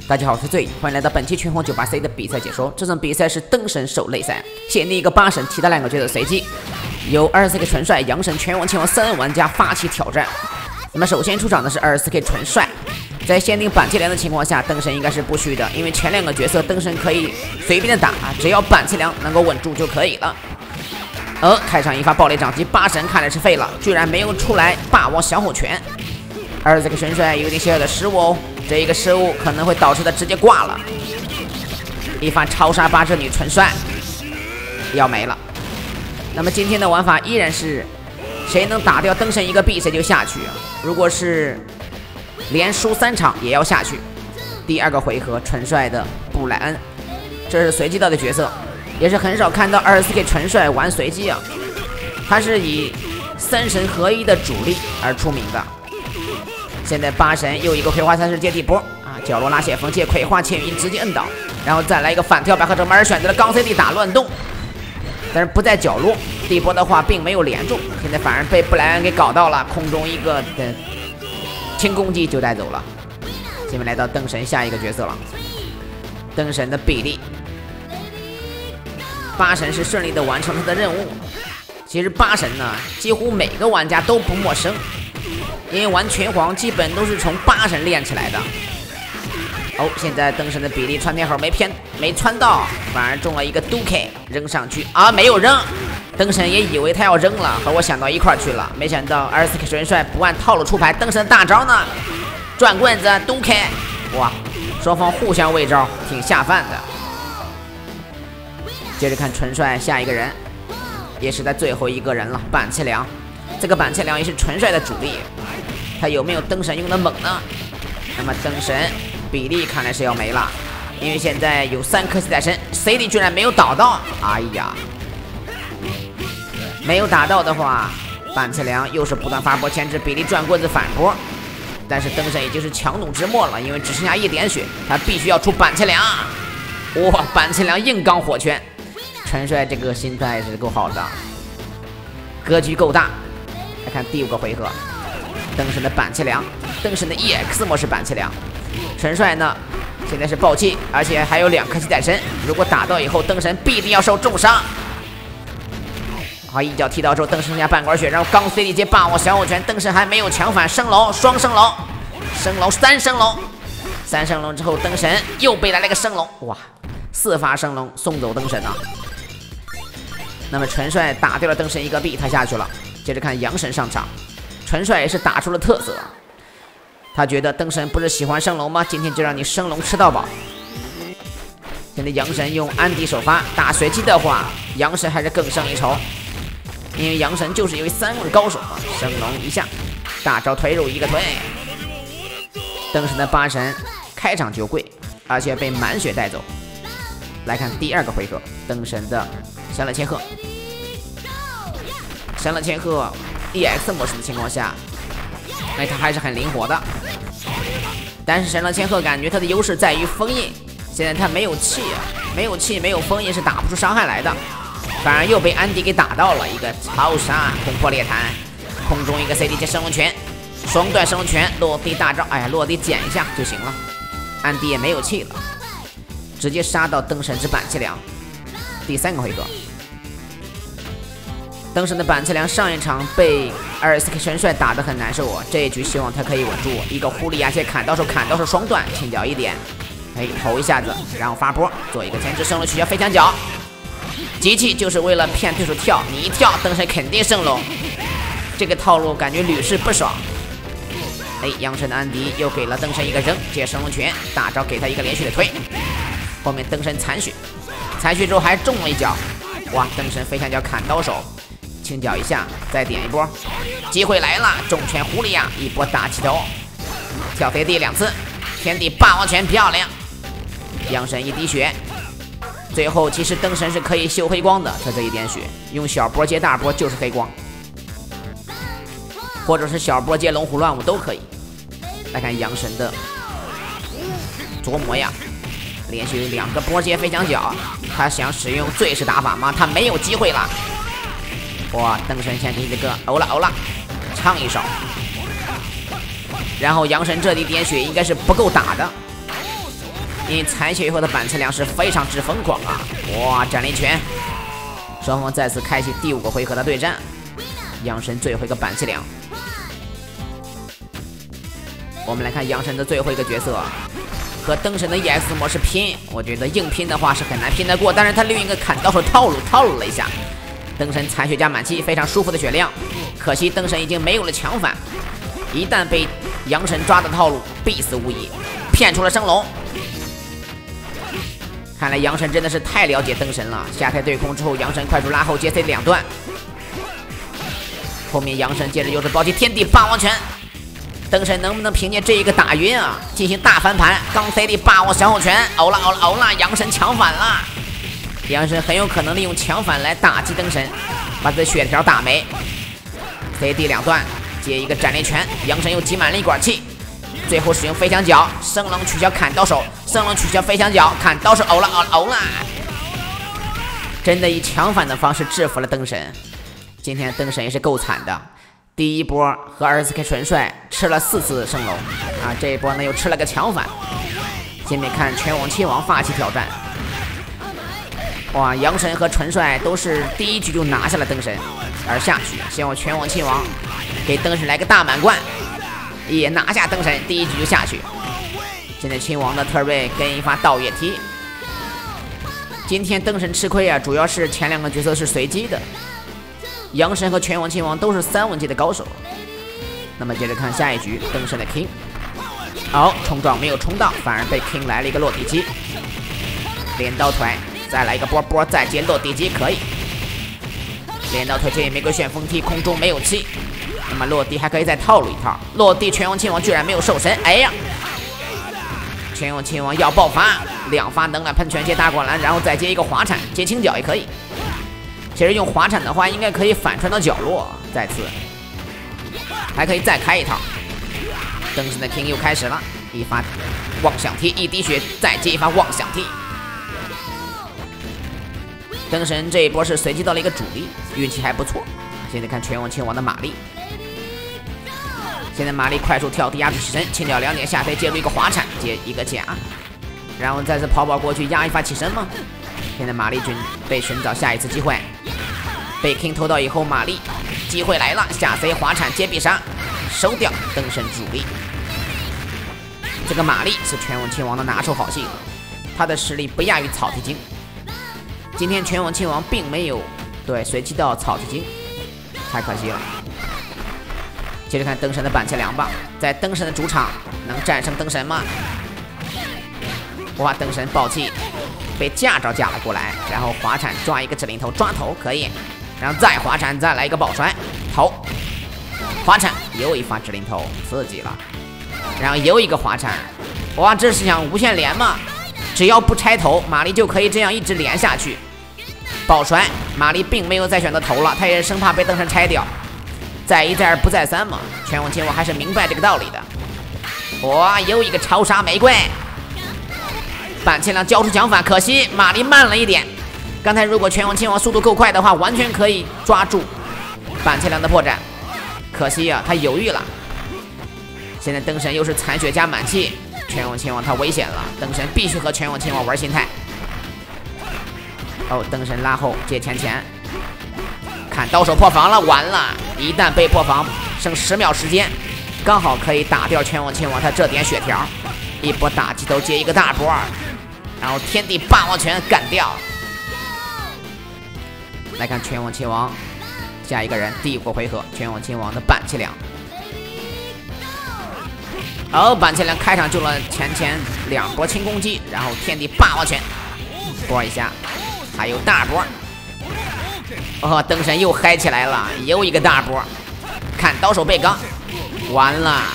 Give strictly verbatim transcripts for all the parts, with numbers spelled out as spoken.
大家好，我是醉，欢迎来到本期拳皇九八 C 的比赛解说。这场比赛是灯神狩擂赛，限定一个八神，其他两个角色随机，由 二十四 K 纯帅、阳神、拳王、前王三人玩家发起挑战。那么首先出场的是 二十四 K 纯帅，在限定板气梁的情况下，灯神应该是不虚的，因为前两个角色灯神可以随便的打，只要板气梁能够稳住就可以了。而开场一发爆裂掌击，八神看来是废了，居然没有出来霸王小火拳。二十四 K 纯帅有点小小的失误哦。这一个失误可能会导致他直接挂了，一发超杀八只女纯帅要没了。那么今天的玩法依然是谁能打掉灯神一个币谁就下去，如果是连输三场也要下去。第二个回合纯帅的布莱恩，这是随机到的角色，也是很少看到 二十四 K 纯帅玩随机啊，他是以三神合一的主力而出名的。现在八神又一个葵花三十接地波啊，角落拉血风借葵花千羽直接摁倒，然后再来一个反跳百合折，马尔选择了钢 C D 打乱动，但是不在角落，地波的话并没有连住，现在反而被布莱恩给搞到了，空中一个的轻攻击就带走了。下面来到灯神下一个角色了，灯神的比例，八神是顺利的完成他的任务。其实八神呢，几乎每个玩家都不陌生。因为玩拳皇基本都是从八神练起来的。哦，现在灯神的比例穿天猴没偏没穿到，反而中了一个 D K 扔上去啊，没有扔。灯神也以为他要扔了，和我想到一块去了。没想到 二十四 K 纯帅不按套路出牌，灯神的大招呢，转棍子 D K， 哇，双方互相喂招，挺下饭的。接着看纯帅下一个人，也是在最后一个人了，板气梁。这个板气梁也是纯帅的主力。他有没有灯神用的猛呢？那么灯神比例看来是要没了，因为现在有三颗系带身 ，C D 居然没有打到，哎呀，没有打到的话，板次良又是不断发波牵制，比例转棍子反波，但是灯神已经是强弩之末了，因为只剩下一点血，他必须要出板次良。哇，板次良硬刚火拳，纯帅这个心态是够好的，格局够大。来看第五个回合。灯神的板气梁，灯神的 E X 模式板气梁，纯帅呢现在是爆气，而且还有两颗系带身，如果打到以后，灯神必定要受重伤。好，一脚踢到之后，灯神剩下半管血，然后刚 C D 接霸王小火拳，灯神还没有强反升龙，双升龙，升龙三升龙，三升龙之后，灯神又被来了一个升龙，哇，四发升龙送走灯神啊。那么纯帅打掉了灯神一个币，他下去了。接着看阳神上场。纯帅也是打出了特色，他觉得灯神不是喜欢升龙吗？今天就让你升龙吃到饱。现在阳神用安迪首发打随机的话，阳神还是更胜一筹，因为阳神就是一位三位高手嘛。升龙一下，大招推入一个推。灯神的八神开场就跪，而且被满血带走。来看第二个回合，灯神的神乐千鹤，神乐千鹤。E X 模式的情况下，哎，他还是很灵活的。但是神乐千鹤感觉他的优势在于封印，现在他没有气，没有气，没有封印是打不出伤害来的，反而又被安迪给打到了一个超杀，攻破裂弹，空中一个 C D 接升龙拳，双段升龙拳落地大招，哎呀，落地捡一下就行了。安迪也没有气了，直接杀到灯神之板气梁。第三个回合。灯神的板次良上一场被 二十四 K 纯帅打得很难受啊，这一局希望他可以稳住一个狐狸牙切砍到手，砍到手双段，轻脚一点，哎，投一下子，然后发波，做一个前置升龙取消飞墙脚。机器就是为了骗对手跳，你一跳，灯神肯定升龙，这个套路感觉屡试不爽。哎，阳神的安迪又给了灯神一个扔，接升龙拳，大招给他一个连续的推，后面灯神残血，残血之后还中了一脚，哇，灯神飞墙脚砍到手。轻脚一下，再点一波，机会来了！重拳狐狸呀，一波大气头，跳飞地两次，天地霸王拳漂亮。阳神一滴血，最后其实灯神是可以秀黑光的，他这一点血，用小波接大波就是黑光，或者是小波接龙虎乱舞都可以。来看阳神的琢磨呀，连续两个波接飞墙脚，他想使用最式打法吗？他没有机会了。哇，灯神先给这个欧了欧了，唱一首，然后阳神这里点血应该是不够打的， 因为残血以后的板测量是非常之疯狂啊！哇，斩灵拳！双方再次开启第五个回合的对战。阳神最后一个板测量，我们来看阳神的最后一个角色。 和灯神的 E X 模式拼，我觉得硬拼的话是很难拼得过，但是他利用一个砍刀手套路套路了一下，灯神残血加满气，非常舒服的血量。可惜灯神已经没有了强反，一旦被阳神抓的套路，必死无疑，骗出了升龙。看来阳神真的是太了解灯神了，下台对空之后，阳神快速拉后接 C 两段，后面阳神接着又是暴击天地霸王拳。 灯神能不能凭借这一个打晕啊，进行大翻盘？刚 C 的霸王小后拳，欧啦欧啦欧啦！阳神强反了，阳神很有可能利用强反来打击灯神，把这血条打没。C D 两段接一个斩灵拳，阳神又挤满了一管气，最后使用飞翔脚，升龙取消砍刀手，升龙取消飞翔脚，砍刀手，欧啦欧啦欧啦！真的以强反的方式制服了灯神。今天灯神也是够惨的。 第一波和 二十 K 纯帅吃了四次升龙啊，这一波呢又吃了个强反。下面看拳王亲王发起挑战，哇，阳神和纯帅都是第一局就拿下了灯神，而下局希望拳王亲王给灯神来个大满贯，也拿下灯神，第一局就下去。现在亲王的特瑞跟一发倒跃踢，今天灯神吃亏啊，主要是前两个角色是随机的。 阳神和拳王亲王都是三文级的高手。那么接着看下一局，灯神的 King， 好、哦，冲撞没有冲到，反而被 King 来了一个落地击，镰刀腿，再来一个波波，再接落地击可以。镰刀腿接玫瑰旋风踢，空中没有气，那么落地还可以再套路一套。落地拳王亲王居然没有受身，哎呀！拳王亲王要爆发，两发能量喷泉接大灌篮，然后再接一个滑铲，接轻脚也可以。 其实用滑铲的话，应该可以反穿到角落，再次还可以再开一套。灯神的 King 又开始了，一发妄想踢，一滴血，再接一发妄想踢。灯神这一波是随机到了一个主力，运气还不错。现在看拳王亲王的玛丽，现在玛丽快速跳地压住起身，轻脚两点下飞，接入一个滑铲，接一个甲，然后再次跑跑过去压一发起身吗？现在玛丽准备寻找下一次机会。 被 King 偷到以后，玛丽机会来了，下 C 滑铲接必杀，收掉灯神主力。这个玛丽是拳王亲王的拿手好戏，他的实力不亚于草剃精。今天拳王亲王并没有对随机到草剃精，太可惜了。接着看灯神的板切两棒，在灯神的主场能战胜灯神吗？哇，灯神暴气，被架着架了过来，然后滑铲抓一个指令头，抓头可以。 然后再滑铲，再来一个爆摔头，滑铲又一发指令头，刺激了。然后又一个滑铲，哇，这是想无限连吗？只要不拆头，玛丽就可以这样一直连下去。爆摔，玛丽并没有再选择头了，她也是生怕被灯神拆掉。再一再二不再三嘛，拳王亲王还是明白这个道理的。哇，又一个超杀玫瑰，板切良交出强反，可惜玛丽慢了一点。 刚才如果拳王亲王速度够快的话，完全可以抓住板切良的破绽。可惜啊，他犹豫了。现在灯神又是残血加满气，拳王亲王他危险了，灯神必须和拳王亲王玩心态。哦，灯神拉后接前前，看刀手破防了，完了！一旦被破防，剩十秒时间，刚好可以打掉拳王亲王他这点血条。一波打击头接一个大波，然后天地霸王拳干掉。 来看拳王亲王，下一个人第五个回合，拳王亲王的板切良。好，板切良开场就了前前两波轻攻击，然后天地霸王拳波一下，还有大波。哦，灯神又嗨起来了，又一个大波，看刀手被刚，完了！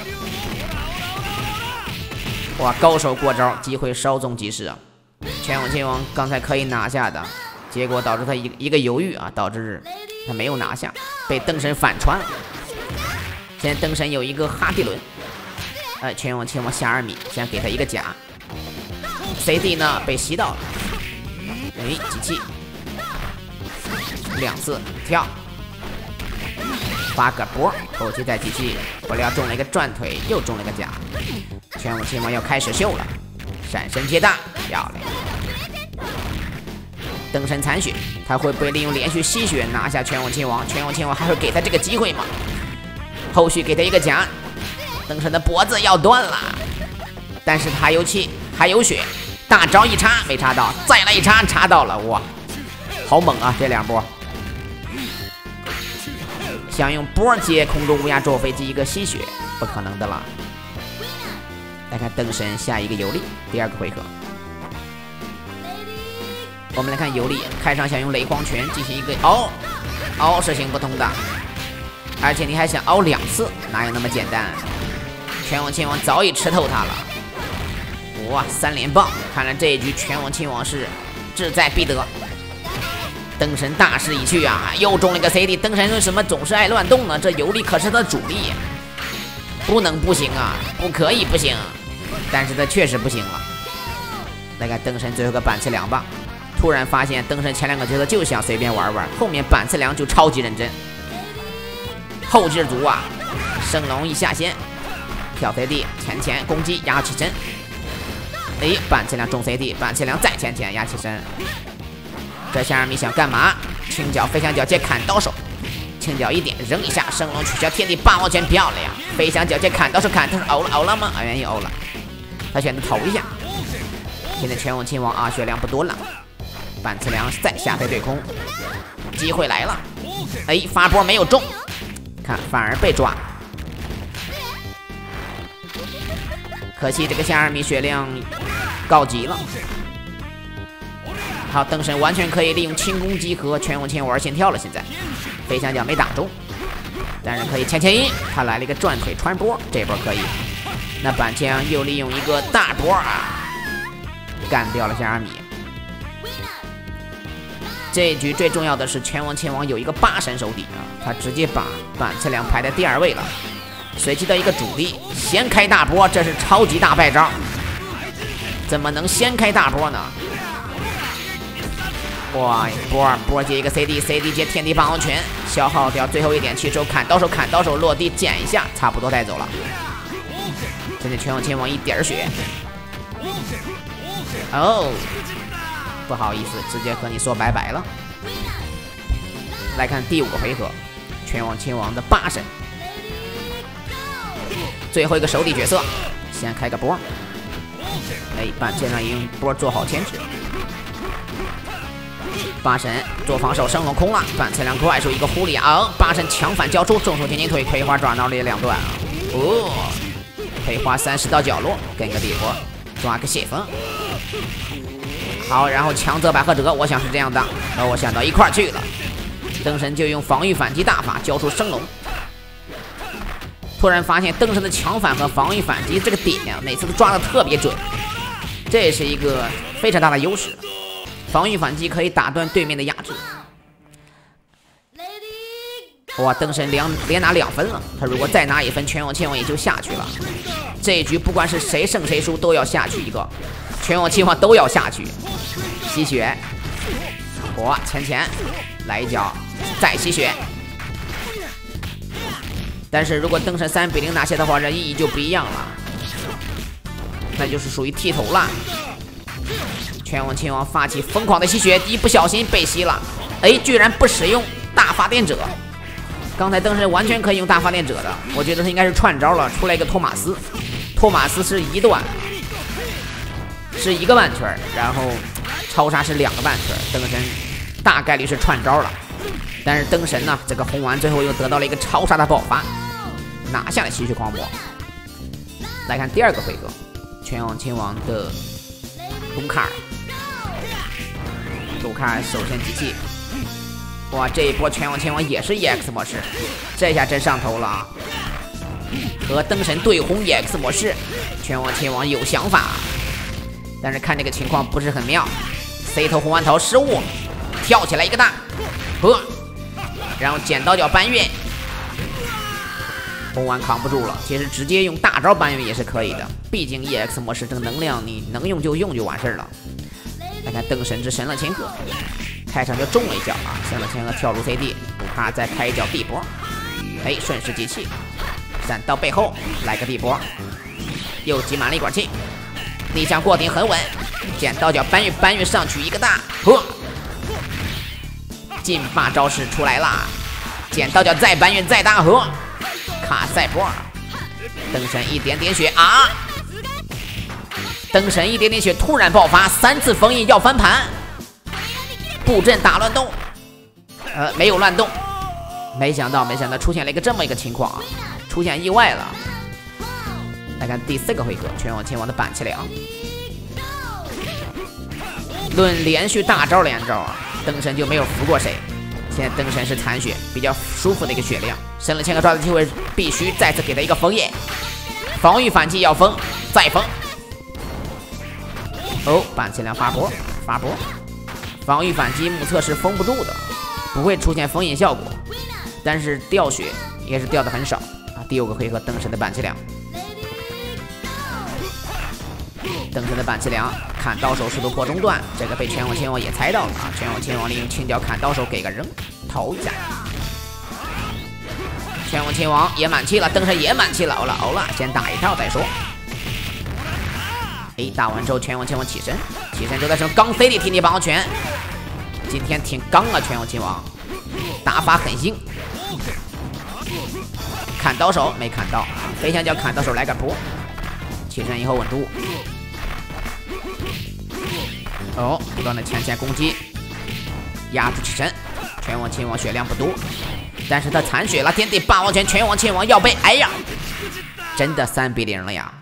哇，高手过招，机会稍纵即逝啊！拳王亲王刚才可以拿下的。 结果导致他一个一个犹豫啊，导致他没有拿下，被灯神反穿了。现在灯神有一个哈迪伦，哎，拳王亲王下二米，先给他一个甲。C D 呢被吸到了，哎，机器两次跳，发个波，后期再机器，不料中了一个转腿，又中了个甲。拳王亲王要开始秀了， 闪身接大，漂亮。灯神残血，他会不会利用连续吸血拿下拳王亲王？拳王亲王还会给他这个机会吗？后续给他一个夹，灯神的脖子要断了，但是他还有气，还有血，大招一插没插到，再来一插插到了，哇，好猛啊！这两波，想用波接空中乌鸦捉飞机一个吸血，不可能的了。来看灯神下一个游历，第二个回合。我们来看游历，开场想用雷光拳进行一个凹，凹是行不通的，而且你还想凹两次，哪有那么简单？拳王亲王早已吃透他了。哇，三连棒！看来这一局拳王亲王是志在必得。灯神大势已去啊，又中了一个 C D。灯神为什么总是爱乱动呢？这游历可是他的主力，不能不行啊，不可以不行。但是他确实不行了。来看灯神最后个板刺两棒。突然发现灯神前两个角色就想随便玩玩，后面板次良就超级认真，后劲足啊！升龙一下线，跳 C D 前前攻击压起身，哎，板次良中 C D， 板次良再前前压起身。这下二米想干嘛？轻脚飞翔脚接砍刀手，轻脚一点扔一下，升龙取消天地霸王拳，漂亮！飞翔脚接砍刀手砍，他是欧了欧了吗？啊，愿意欧了，他选择投一下。现在拳王亲王啊，血量不多了。板次良再下飞对空，机会来了！哎，发波没有中，看反而被抓，可惜这个下二米血量告急了。好，灯神完全可以利用轻攻击和拳王前玩线跳了。现在飞翔脚没打中，但是可以前前一，他来了一个转腿穿波，这波可以。那板枪又利用一个大波啊，干掉了下二米。这一局最重要的是拳王前王有一个八神手底啊，他直接把板次良排在第二位了，随机的一个主力先开大波，这是超级大败招，怎么能先开大波呢？哇，波波接一个 C D， C D 接天地霸王拳，消耗掉最后一点气手，砍刀手砍刀手落地捡一下，差不多带走了。现在拳王前王一点血，哦。不好意思，直接和你说拜拜了。来看第五个回合，拳王亲王的八神，最后一个手底角色，先开个波，哎，板剑上已经波做好牵制。八神做防守，升龙空了，板次良快速一个狐狸啊，八神强反交出，重手天津腿，葵花抓挠了两段啊，哦，葵花三十到角落，跟个地波，抓个血风。好，然后强则百合折，我想是这样的，和我想到一块儿去了。灯神就用防御反击大法交出升龙，突然发现灯神的强反和防御反击这个点呀，每次都抓得特别准，这也是一个非常大的优势。防御反击可以打断对面的压制。哇，灯神连连拿两分了，他如果再拿一分，拳王前王也就下去了。这一局不管是谁胜谁输，都要下去一个。拳王亲王都要下去，吸血，我前前来一脚，再吸血。但是如果灯神三比零拿下的话，这意义就不一样了，那就是属于剃头了。拳王亲王发起疯狂的吸血，一不小心被吸了，哎，居然不使用大发电者。刚才灯神完全可以用大发电者的，我觉得他应该是串招了，出来一个托马斯，托马斯是一段。是一个半圈，然后超杀是两个半圈，灯神大概率是串招了。但是灯神呢，这个红丸最后又得到了一个超杀的爆发，拿下了吸血狂魔。来看第二个回合，拳王亲王的卢卡尔，卢卡尔首先集气，哇，这一波拳王亲王也是 E X 模式，这下真上头了啊！和灯神对轰 E X 模式，拳王亲王有想法。但是看这个情况不是很妙 ，C 头红丸头失误，跳起来一个大，呵，然后剪刀脚搬运，红丸扛不住了。其实直接用大招搬运也是可以的，毕竟 E X 模式这个能量你能用就用就完事儿了。来看灯神之神乐千鹤，开场就中了一脚啊，神乐千鹤跳入 C D， 不怕再开一脚地波，哎，顺势集气，闪到背后来个地波，又集满了一管气。 逆向过顶很稳，剪刀脚搬运搬运上去一个大，呵，劲霸招式出来啦！剪刀脚再搬运再大呵，卡赛波，灯神一点点血啊！灯神一点点血突然爆发，三次封印要翻盘，布阵打乱动，呃，没有乱动，没想到没想到出现了一个这么一个情况啊，出现意外了。来看第四个回合，拳王前王的板气梁。论连续大招连招啊，灯神就没有服过谁。现在灯神是残血，比较舒服的一个血量。升了千个抓的机会，必须再次给他一个封印。防御反击要封，再封。哦，板气梁发波，发波。防御反击目测是封不住的，不会出现封印效果，但是掉血也是掉的很少啊。第五个回合，灯神的板气梁。灯神的板气梁砍刀手速度破中断，这个被拳王前王也猜到了啊！拳王前王利用轻脚砍刀手给个扔逃一下，拳王前王也满气了，灯神也满气了，欧了欧了，先打一套再说。哎，打完之后拳王前王起身，起身之后再使用刚 C 的踢你棒拳，今天挺刚啊！拳王前王打法很硬，砍刀手没砍到，飞翔脚砍刀手来个波，起身以后稳住。哦，不断的前线攻击，压住起身，拳王前王血量不多，但是他残血了，天地霸王拳，拳王前王要被，哎呀，真的三比零了呀！